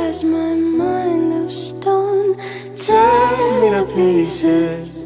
has my mind of stone. Tear me to pieces.